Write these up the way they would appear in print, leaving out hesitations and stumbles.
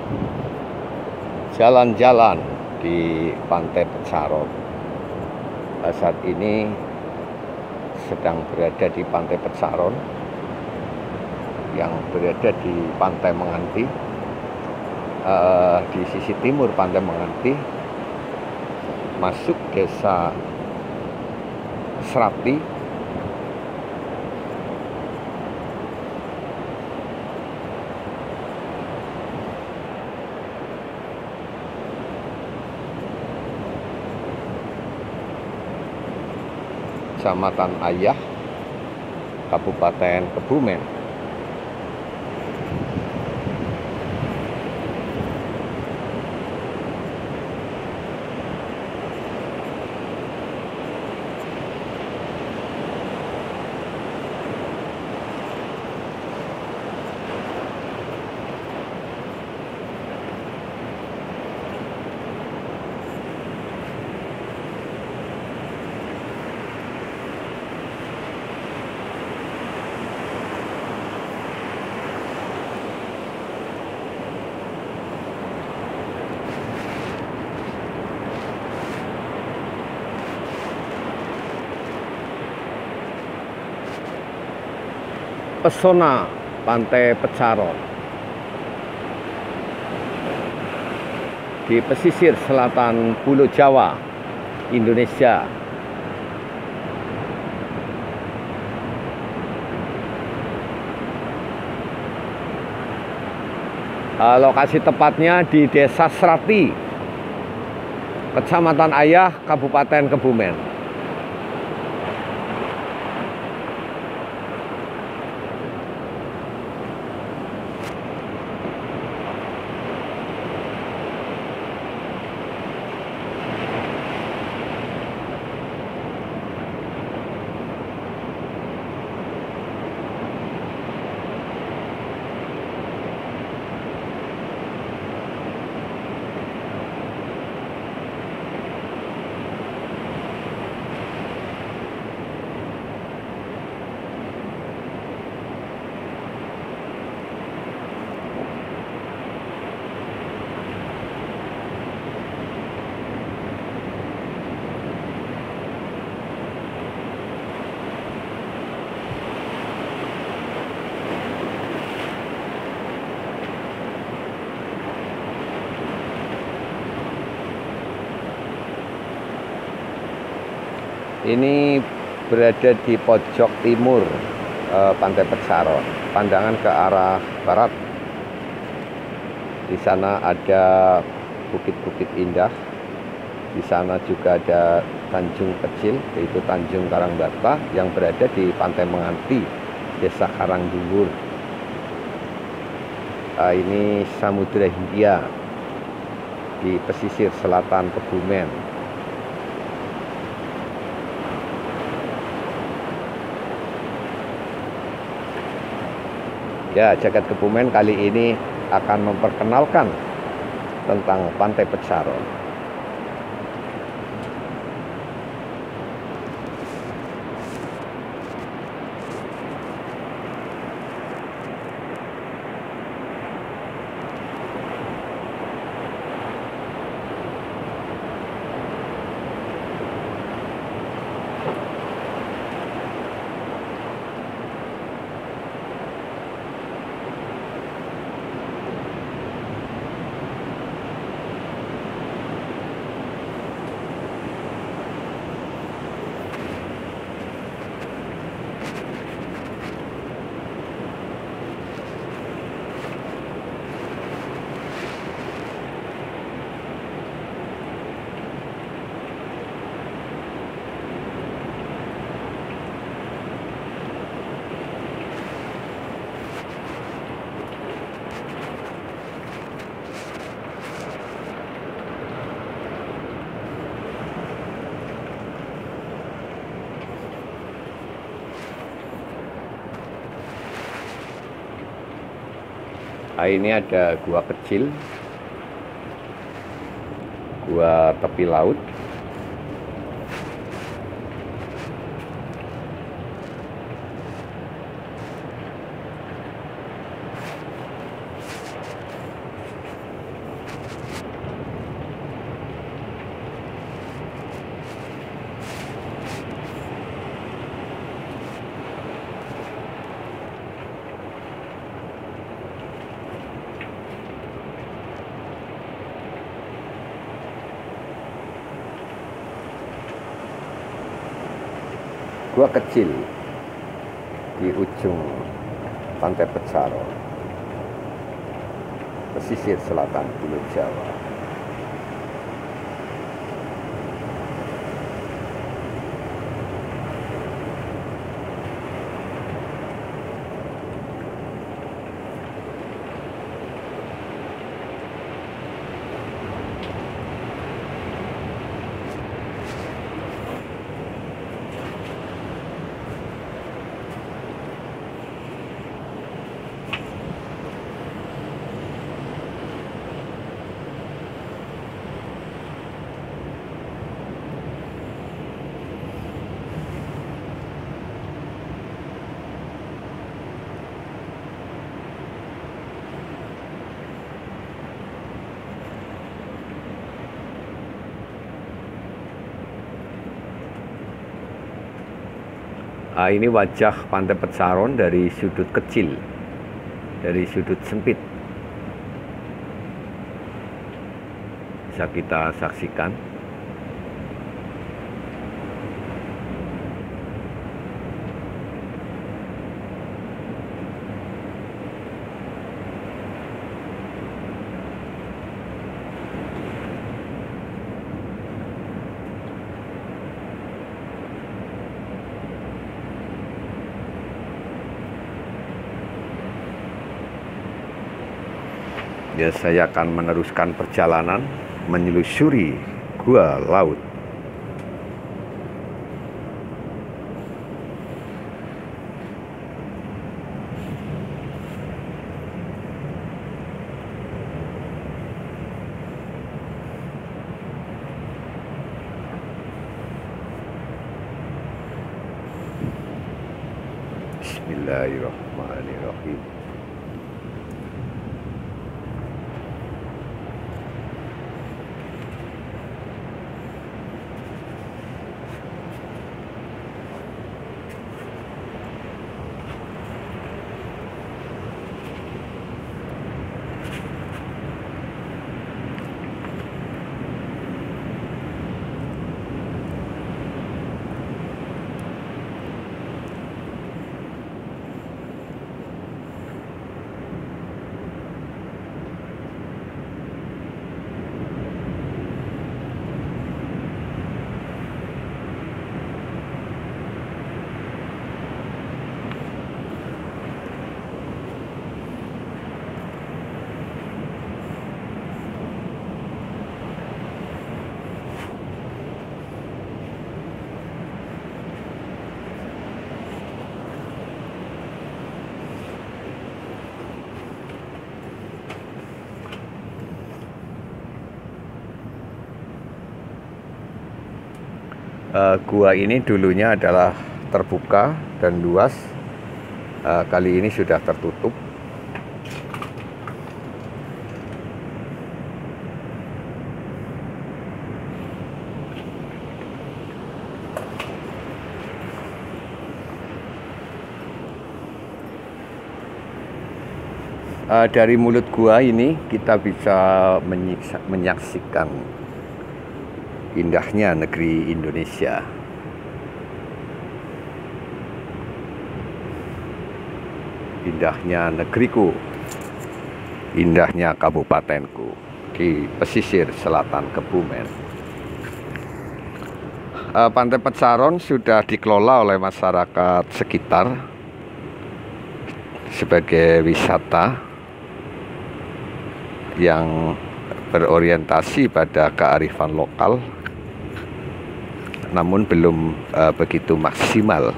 jalan-jalan di Pantai Pecaron. Saat ini sedang berada di Pantai Pecaron yang berada di Pantai Menganti, di sisi timur Pantai Menganti, masuk desa Serati, Kecamatan Ayah, Kabupaten Kebumen. Pesona Pantai Pecaron di pesisir selatan Pulau Jawa, Indonesia. Lokasi tepatnya di Desa Serati, Kecamatan Ayah, Kabupaten Kebumen. Ini berada di pojok timur Pantai Pecaron, pandangan ke arah barat. Di sana ada bukit-bukit indah. Di sana juga ada tanjung kecil, yaitu Tanjung Karangbata, yang berada di Pantai Menganti, Desa Karangdungur. Ini Samudra Hindia di pesisir selatan Kebumen. Ya, Jagat Kebumen kali ini akan memperkenalkan tentang Pantai Pecaron. Ini ada gua kecil, gua tepi laut. gua kecil di ujung Pantai Petsaro, pesisir selatan Pulau Jawa. Ini wajah Pantai Petsaron dari sudut kecil, dari sudut sempit. Bisa kita saksikan. Ya, saya akan meneruskan perjalanan menyelusuri gua laut. Bismillahirrahmanirrahim. Gua ini dulunya adalah terbuka dan luas, kali ini sudah tertutup. Dari mulut gua ini kita bisa menyaksikan indahnya negeri Indonesia. Indahnya negeriku, indahnya kabupatenku di pesisir selatan Kebumen. Pantai Petsaron sudah dikelola oleh masyarakat sekitar sebagai wisata yang berorientasi pada kearifan lokal, namun belum begitu maksimal.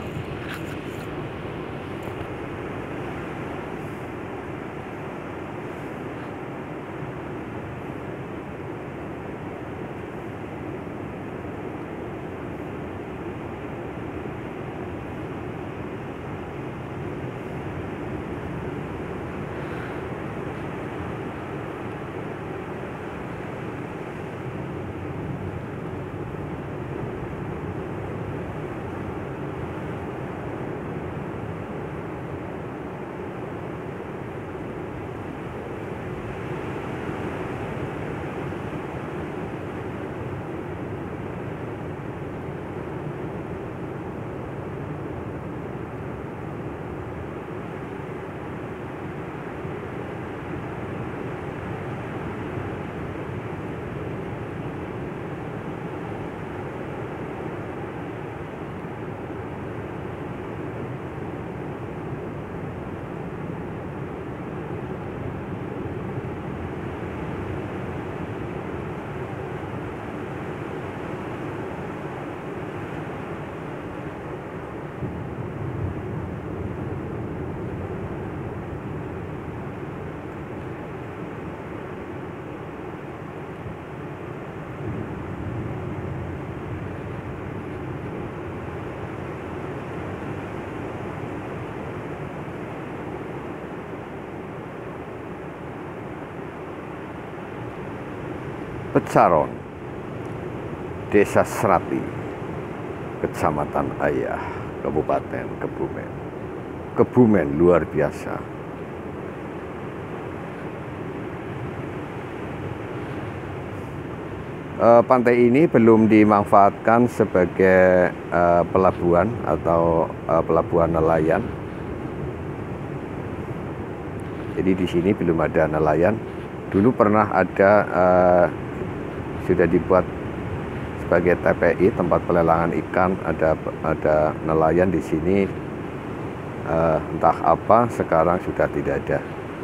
Pecaron, Desa Serati, Kecamatan Ayah, Kabupaten Kebumen. Kebumen luar biasa. Pantai ini belum dimanfaatkan sebagai pelabuhan atau pelabuhan nelayan. Jadi di sini belum ada nelayan. Dulu pernah ada, sudah dibuat sebagai TPI, tempat pelelangan ikan. Ada nelayan di sini. Entah apa, sekarang sudah tidak ada.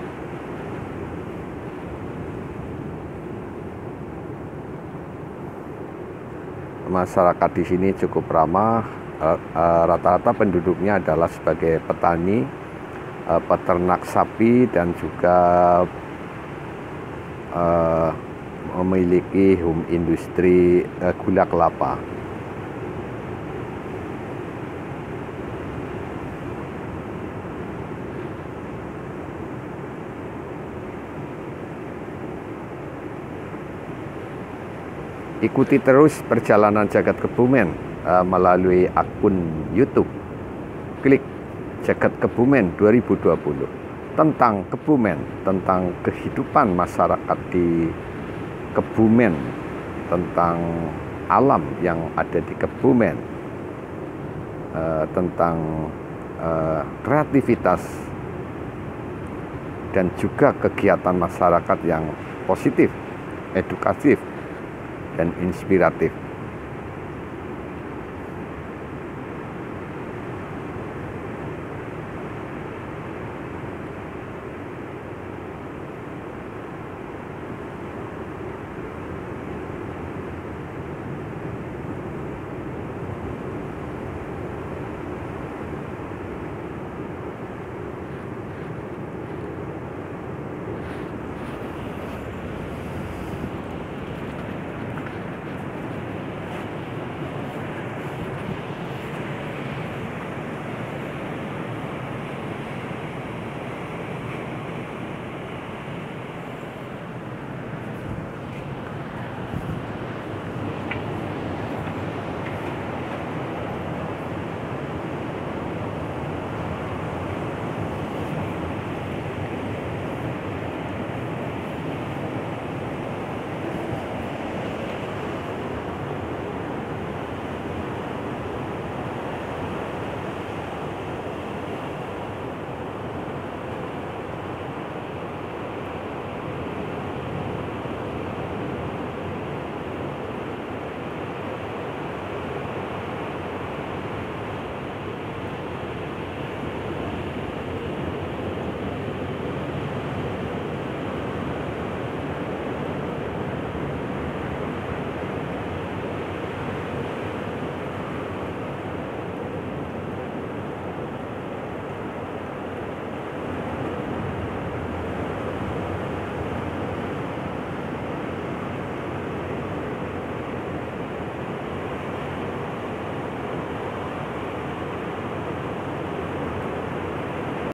Masyarakat di sini cukup ramah. Rata-rata penduduknya adalah sebagai petani, peternak sapi, dan juga memiliki home industri gula kelapa. Ikuti terus perjalanan Jagat Kebumen melalui akun YouTube. Klik Jagat Kebumen 2020. Tentang Kebumen, tentang kehidupan masyarakat di Kebumen, tentang alam yang ada di Kebumen, tentang kreativitas, dan juga kegiatan masyarakat yang positif, edukatif, dan inspiratif.